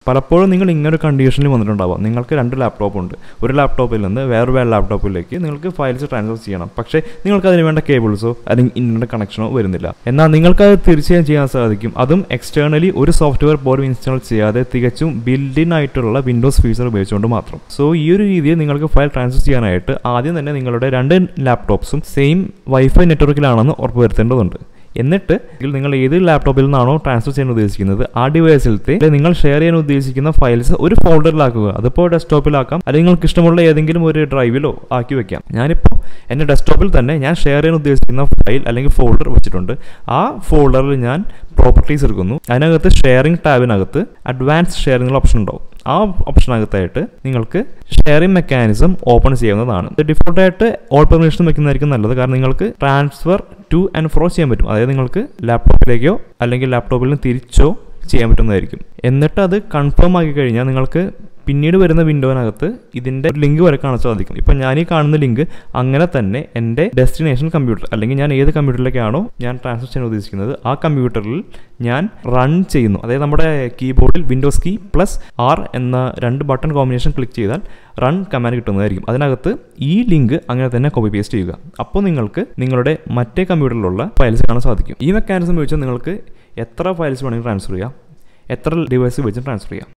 പലപ്പോഴും നിങ്ങൾ ഇങ്ങനൊരു കണ്ടീഷനിൽ വന്നിട്ടുണ്ടാവാം. നിങ്ങൾക്ക് 2 ലാപ്ടോപ്പ് ഉണ്ട്. ഒരു ലാപ്ടോപ്പിൽ നിന്ന് വേറെ ലാപ്ടോപ്പിലേക്ക് നിങ്ങൾക്ക് ഫയൽസ് ട്രാൻസ്ഫർ ചെയ്യണം. പക്ഷേ നിങ്ങൾക്ക് അതിന് വേണ്ട കേബിൾസോ അല്ലെങ്കിൽ ഇന്റർനെറ്റ് കണക്ഷനോ വരുന്നില്ല. എന്നാൽ നിങ്ങൾക്കത് തീർച്ചയായും ചെയ്യാൻ സാധിക്കും. അതും എക്സ്റ്റേണലി ഒരു സോഫ്റ്റ്വെയർ പോലും ഇൻസ്റ്റാൾ ചെയ്യാതെ തികച്ചും ബിൽഡ് ഇൻ ആയിട്ടുള്ള വിൻഡോസ് ഫീച്ചർ ഉപയോഗിച്ചുകൊണ്ട് മാത്രം. സോ ഈ ഒരു രീതിയിൽ നിങ്ങൾക്ക് ഫയൽ ട്രാൻസ്ഫർ ചെയ്യാനായിട്ട് ആദ്യം തന്നെ നിങ്ങളുടെ 2 ലാപ്ടോപ്സും സെയിം വൈഫൈ നെറ്റ്വർക്കിലാണെന്ന് ഉറപ്പുവരുത്തേണ്ടതുണ്ട്. എന്നിട്ട് നിങ്ങൾ ഏത് ലാപ്ടോപ്പിൽ നിന്നാണോ ട്രാൻസ്ഫർ ചെയ്യാൻ ഉദ്ദേശിക്കുന്നത് ആ ഡിവൈസിലത്തെ നിങ്ങൾ ഷെയർ ചെയ്യാൻ ഉദ്ദേശിക്കുന്ന ഫയൽസ് ഒരു ഫോൾഡറിലാക്കുക. അതിപ്പോൾ ഡെസ്ക്ടോപ്പിലാക്കാം, അല്ലെങ്കിൽ നിങ്ങൾക്ക് ഇഷ്ടമുള്ള ഏതെങ്കിലും ഒരു ഡ്രൈവിലോ ആക്കി വെക്കാം. ഞാനിപ്പോൾ എൻ്റെ ഡെസ്ക്ടോപ്പിൽ തന്നെ ഞാൻ ഷെയർ ചെയ്യാൻ ഉദ്ദേശിക്കുന്ന ഫയൽ അല്ലെങ്കിൽ ഫോൾഡർ വെച്ചിട്ടുണ്ട്. ആ ഫോൾഡറിൽ ഞാൻ പ്രോപ്പർട്ടീസ് എടുക്കുന്നു. അതിനകത്ത് ഷെയറിംഗ് ടാബിനകത്ത് അഡ്വാൻസ് ഷെയറിംഗ് ഓപ്ഷൻ ഉണ്ടാവും. ആ ഓപ്ഷനകത്തായിട്ട് നിങ്ങൾക്ക് ഷെയറിംഗ് മെക്കാനിസം ഓപ്പൺ ചെയ്യാവുന്നതാണ്. ഡിഫോൾട്ടായിട്ട് ഓൾ പെർമിഷൻ വെക്കുന്നതായിരിക്കും നല്ലത്. കാരണം നിങ്ങൾക്ക് ട്രാൻസ്ഫർ ടു ആൻഡ് ഫ്രോ ചെയ്യാൻ പറ്റും. അതായത് നിങ്ങൾക്ക് ലാപ്ടോപ്പിലേക്കോ അല്ലെങ്കിൽ ലാപ്ടോപ്പിൽ നിന്ന് തിരിച്ചോ ചെയ്യാൻ പറ്റുന്നതായിരിക്കും. എന്നിട്ട് അത് കൺഫേം ആക്കി കഴിഞ്ഞാൽ നിങ്ങൾക്ക് പിന്നീട് വരുന്ന വിൻഡോനകത്ത് ഇതിൻ്റെ ലിങ്ക് വരെ കാണാൻ സാധിക്കും. ഇപ്പം ഞാൻ ഈ കാണുന്ന ലിങ്ക് അങ്ങനെ തന്നെ എൻ്റെ ഡെസ്റ്റിനേഷൻ കമ്പ്യൂട്ടർ അല്ലെങ്കിൽ ഞാൻ ഏത് കമ്പ്യൂട്ടറിലേക്കാണോ ഞാൻ ട്രാൻസ്ഫർ ചെയ്യാൻ ഉദ്ദേശിക്കുന്നത് ആ കമ്പ്യൂട്ടറിൽ ഞാൻ റൺ ചെയ്യുന്നു. അതായത് നമ്മുടെ കീബോർഡിൽ വിൻഡോസ് കീ +R എന്ന 2 ബട്ടൺ കോമ്പിനേഷൻ ക്ലിക്ക് ചെയ്താൽ റൺ കമാൻഡ് കിട്ടുന്നതായിരിക്കും. അതിനകത്ത് ഈ ലിങ്ക് അങ്ങനെ തന്നെ കോപ്പി പേസ്റ്റ് ചെയ്യുക. അപ്പോൾ നിങ്ങൾക്ക് നിങ്ങളുടെ മറ്റേ കമ്പ്യൂട്ടറിലുള്ള ഫയൽസ് കാണാൻ സാധിക്കും. ഈ മെക്കാനിസം ഉപയോഗിച്ച് നിങ്ങൾക്ക് എത്ര ഫയൽസ് വേണമെങ്കിൽ ട്രാൻസ്ഫർ ചെയ്യാം, എത്ര ഡിവൈസ് വെച്ച് ട്രാൻസ്ഫർ ചെയ്യാം.